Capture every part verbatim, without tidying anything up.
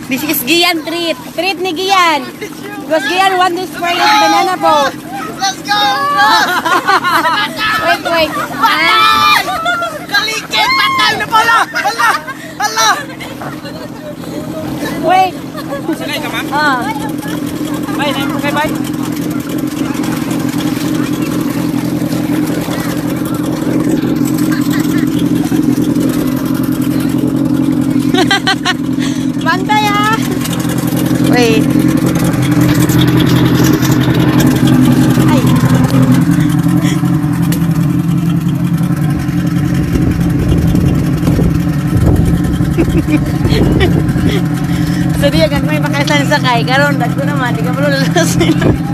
This is Gian treat. Treat ni Gian. Because Gian want to spray his banana boat. Let's go! Wait, wait. Patay! Kalikit! Patay na pala! Hala! Hala! Wait. Sanay ka, ma'am? Ah. Bye, name okay, bye. Bantay ah. Wait. Ay. So dia kan may makailan sakay karon dagko naman di ka malo lalasin.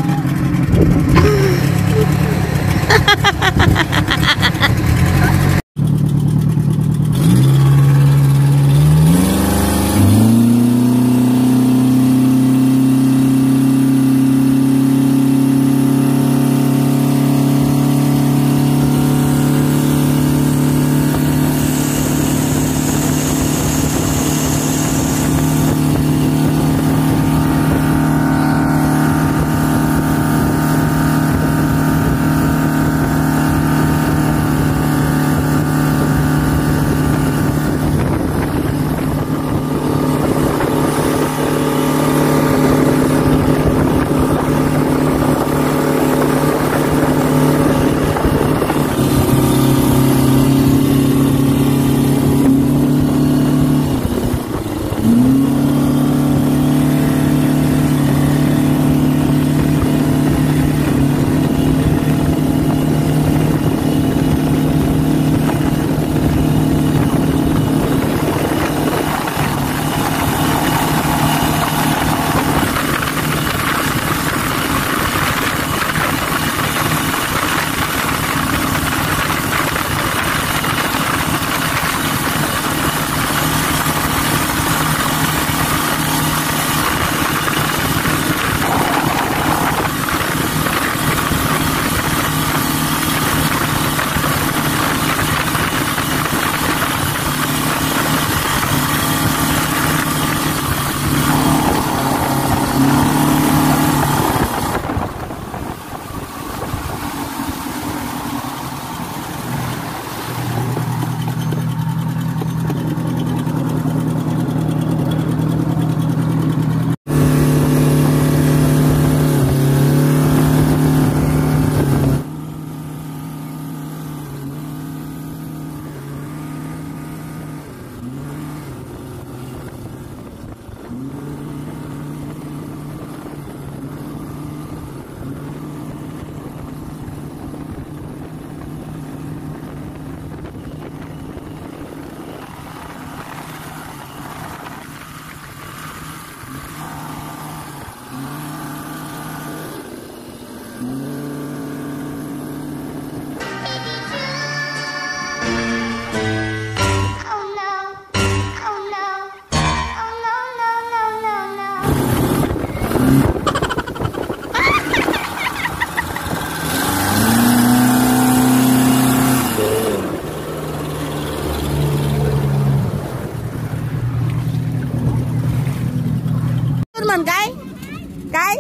Kai? Kai?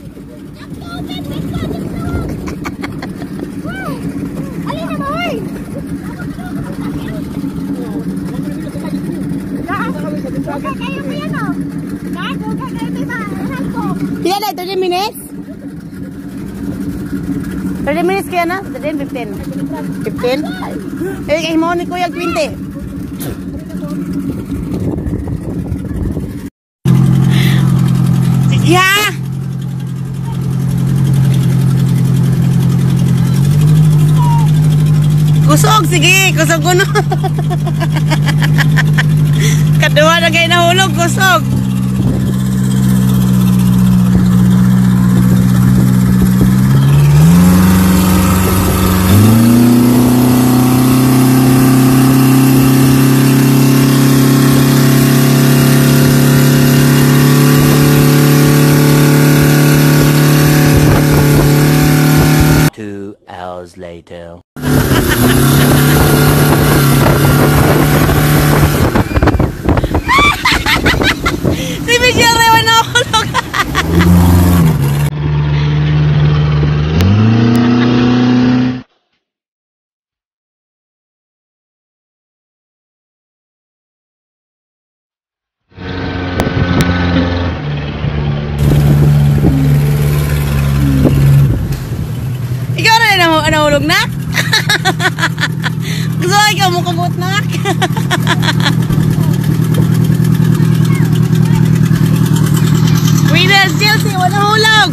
Alin na ba, hoy? Okay, kayo pa yan, oh. Kahit, okay, kayo pa ba? Pila na, thirty minutes? thirty minutes kaya na? thirty, fifteen? fifteen? Eh, kayo mo ni Kuya twenty. Yeah! Kusog, sige, kusog ko no. Kadua na kayo nahulog, kusog. Later. Si Nahulog na? Gusto ko ikaw mo kagot na? Winner, Chelsea, walang hulog!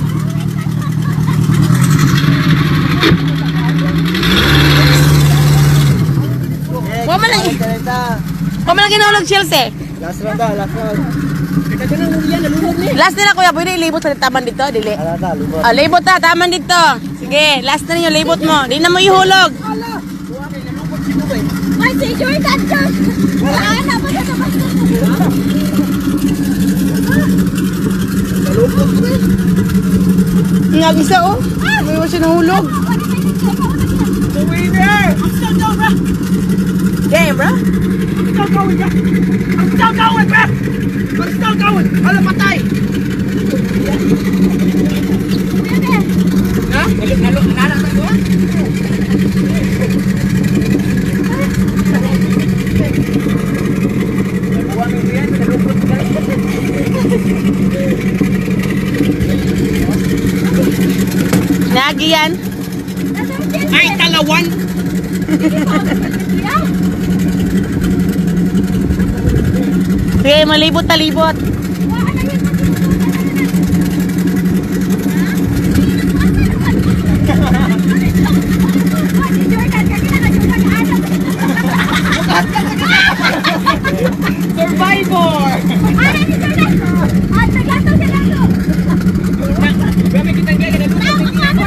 Huwag mo lang. Huwag mo lang ginahulog, Chelsea. Last round daw, last round. Kaya na yan, nalulog niya. Last na kuya, pwede ilibot sa taman dito, dili. Ala ta, libot. Ah, libot ta, taman dito. Sige, last na ninyo, libot mo. Di na mo ihulog. Ala! Buwan ay nalulog si Bubay. Ay, si Jordan, Jordan. Wala na ba sa basta? Nalulog ko eh. Nga isa oh. May mo siya nahulog. The winner! I'm still going, bro. Game, bro. I'm still going, bro. I'm still going, bro. I'm still going. Ala, patay. Ha? Nalulog, nalulog tayo ah? Buwan mo yan, nalulog ka. Nagi yan. Ay, talawan! Sige, malibot talibot. Survivor! Grabe kitang gaya, nalulog.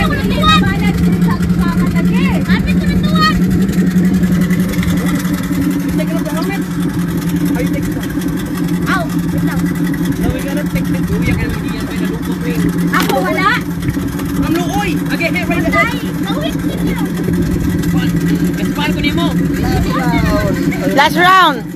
Take off the helmet. How you take it off? Aw, wait lang. No, we gotta take the kuya kaya hindi yan may nalulog eh. Ako wala. Ang luoy! Okay, hey, right Ay, gawin ninyo. Gaspar ko ni mo. Last round.